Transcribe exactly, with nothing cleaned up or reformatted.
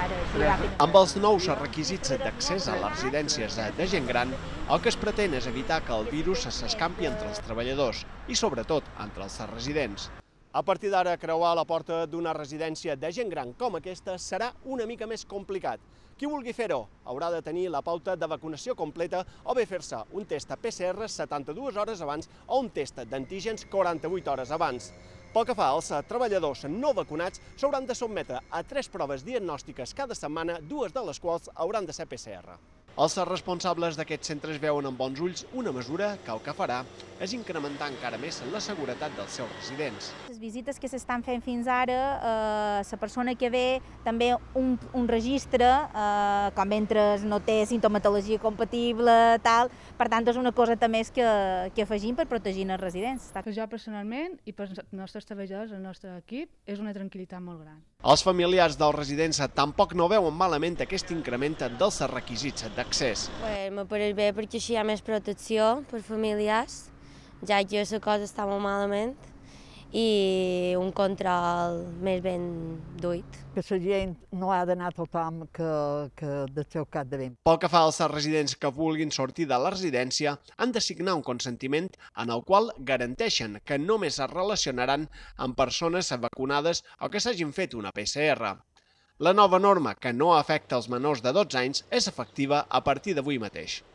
Amb els nous requisits d'accés a les residències de gent gran, el que es pretén és evitar que el virus s'escampi entre els treballadors i, sobretot, entre els residents. A partir d'ara, creuar la porta d'una residència de gent gran com aquesta serà una mica més complicat. Qui vulgui fer-ho haurà de tenir la pauta de vacunació completa o bé fer-se un test P C R setanta-dues hores abans o un test d'antígens quaranta-vuit hores abans. Pel que fa als treballadors no vacunats, s'hauran de sotmetre a tres proves diagnòstiques cada setmana, dues de les quals hauran de ser P C R. Els responsables d'aquests centres veuen amb bons ulls una mesura que el que farà és incrementar encara més la seguretat dels seus residents. Les visites que s'estan fent fins ara, eh, la persona que ve també un, un registre, eh, com mentre no té sintomatologia compatible, tal, per tant és una cosa també que, que afegim per protegir els residents. Per jo personalment i per els nostres treballadors, el nostre equip, és una tranquil·litat molt gran. Els familiars dels residents tampoc no veuen malament aquest increment dels requisits d'accés. Me pareix bé perquè així hi ha més protecció per familiars, ja que la cosa està molt malament, i un control més ben duit. Que la gent no ha d'anar tothom que, que del seu capdavant. Pel que fa als residents que vulguin sortir de la residència, han de signar un consentiment en el qual garanteixen que només es relacionaran amb persones vacunades o que s'hagin fet una P C R. La nova norma, que no afecta els menors de dotze anys, és efectiva a partir d'avui mateix.